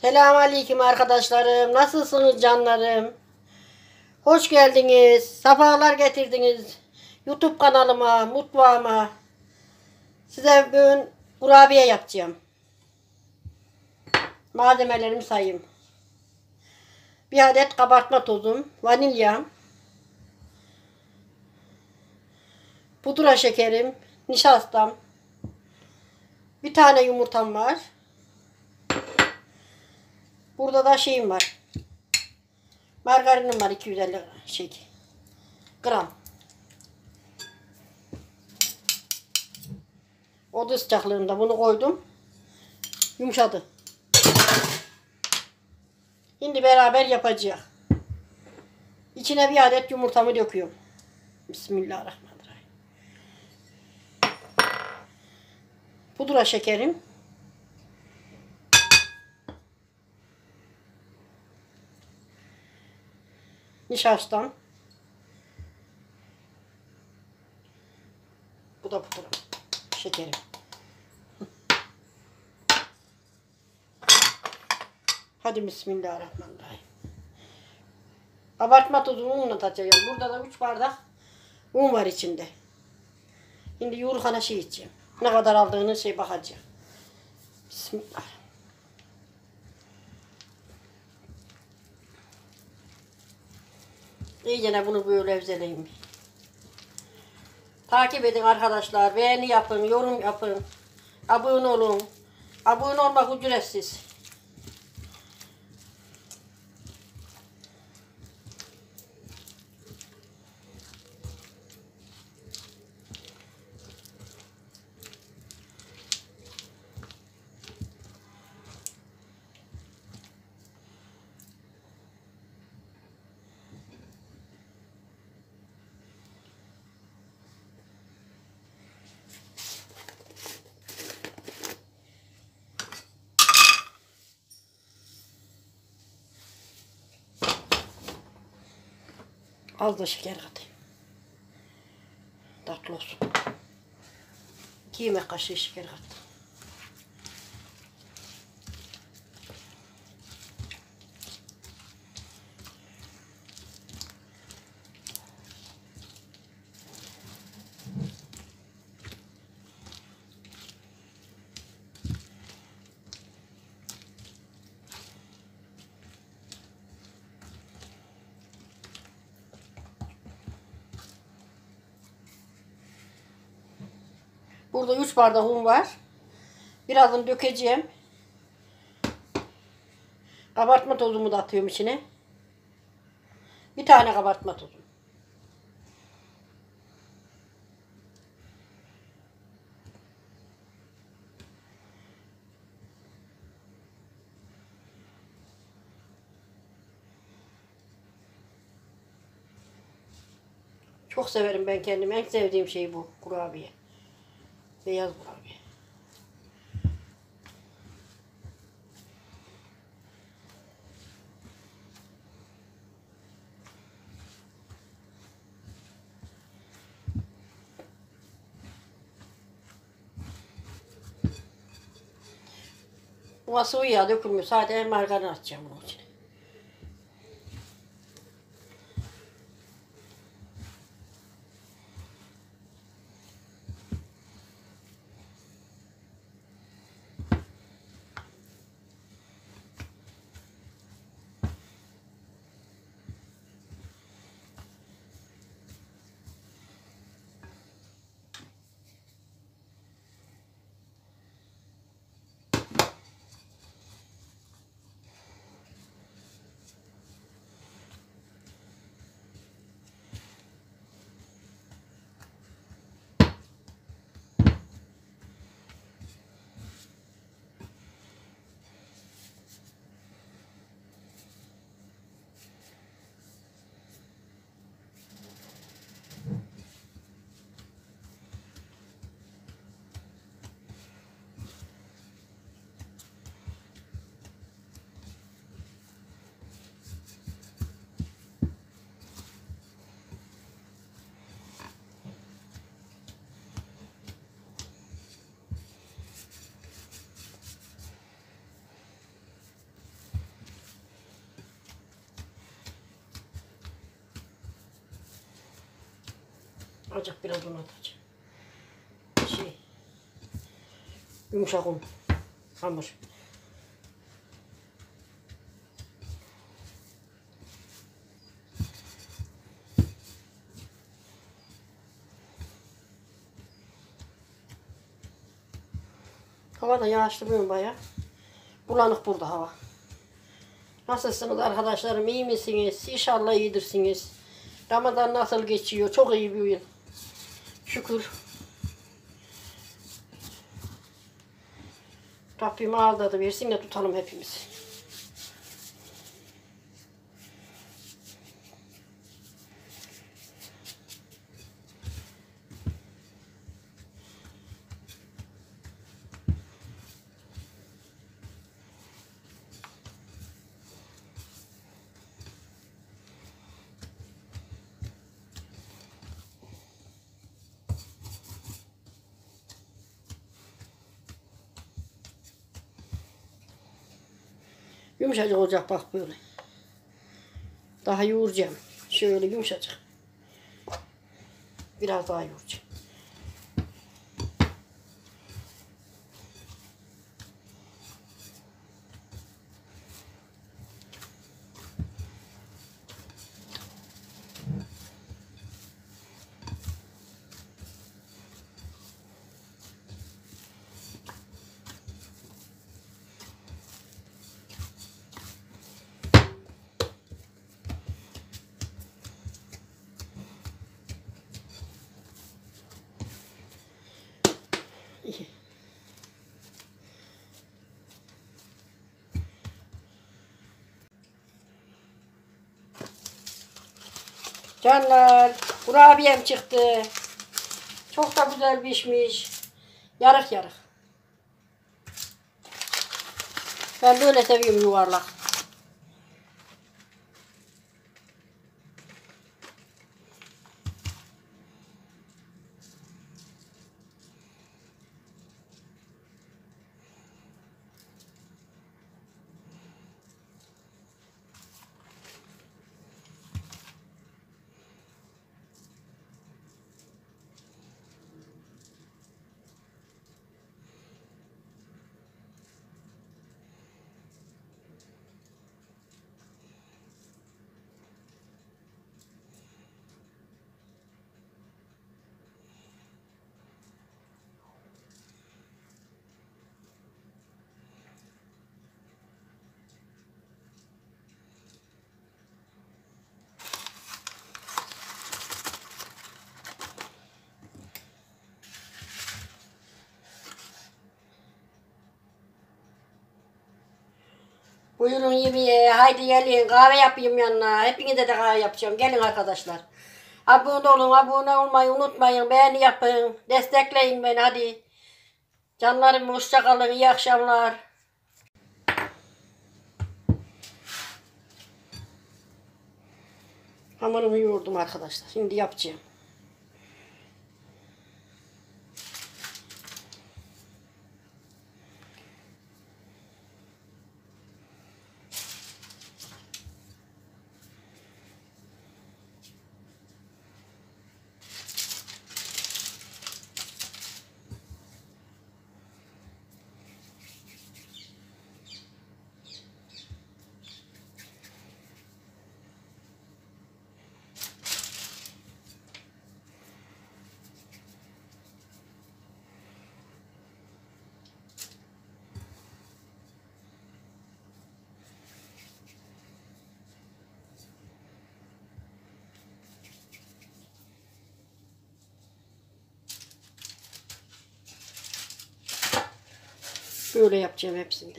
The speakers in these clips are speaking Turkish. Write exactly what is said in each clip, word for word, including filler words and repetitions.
Selamünaleyküm arkadaşlarım. Nasılsınız canlarım? Hoş geldiniz. Sefalar getirdiniz. YouTube kanalıma, mutfağıma. Size bugün kurabiye yapacağım. Malzemelerimi sayayım. Bir adet kabartma tozum, vanilyam, pudra şekerim, nişastam, bir tane yumurtam var. Burada da şeyim var. Margarinim var iki yüz elli şey, gram. Oda sıcaklığında bunu koydum. Yumuşadı. Şimdi beraber yapacağız. İçine bir adet yumurtamı döküyorum. Bismillahirrahmanirrahim. Pudra şekerim. Nişastam. Bu da pudra şekerim. Hadi bismillahirrahmanirrahim. Kabartma tozunu unla atacağım. Burada da üç bardak un var içinde. Şimdi yoğurkana şey içeceğim. Ne kadar aldığını şey bakacağım. Bismillah. İyice bunu böyle evzeleyim. Takip edin arkadaşlar. Beğeni yapın, yorum yapın. Abone olun. Abone olmak ücretsiz. Az da şeker katayım. Tatlı olsun. iki yemek kaşığı şeker kattım. Burada üç bardak un var. Birazını dökeceğim. Kabartma tozumu da atıyorum içine. Bir tane kabartma tozu. Çok severim ben kendim. En sevdiğim şey bu kurabiye. Beyaz kurabiye. Bu sıvı yağ dökülmüyor. Sadece margarin atacağım bunun içine. olacak, biraz un atacağım. Şey, yumuşak un, hamur. Hava da yağışlı bugün bayağı. Bulanık burada hava. Nasılsınız arkadaşlarım? İyi misiniz? İnşallah iyidirsiniz. Ramazan nasıl geçiyor? Çok iyi bir oyun. Şükür. Rabbim ağırda da versin de tutalım hepimiz. Yumuşacık olacak bak böyle. Daha yoğuracağım. Şöyle yumuşacık. Biraz daha yoğuracağım. İyi. Canlar, kurabiyem çıktı. Çok da güzel pişmiş. Yarık yarık. Ben böyle seviyorum yuvarlak. Buyurun yemeğe. Haydi gelin. Kahve yapayım yanına. Hepinize de kahve yapacağım. Gelin arkadaşlar. Abone olun. Abone olmayı unutmayın. Beğeni yapın. Destekleyin beni hadi. Canlarım hoşça kalın. İyi akşamlar. Hamurumu yoğurdum arkadaşlar. Şimdi yapacağım. Böyle yapacağım hepsinde.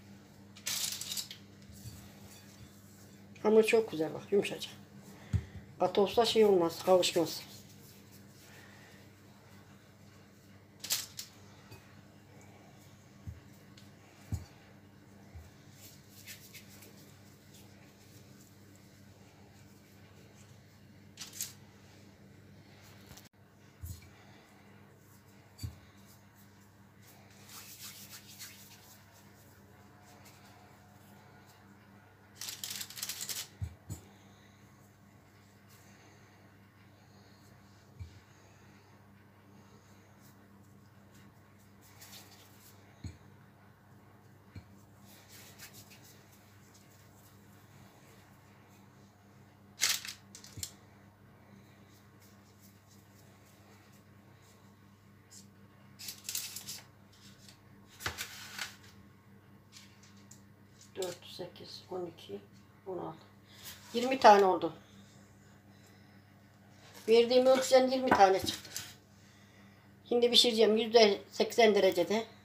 Hamur çok güzel bak, yumuşacık. Katı olsa şey olmaz, kavuşmaz. dört, sekiz, on iki, on altı. yirmi tane oldu. Verdiğim ölçüden yirmi tane çıktı. Şimdi pişireceğim yüzde seksen derecede.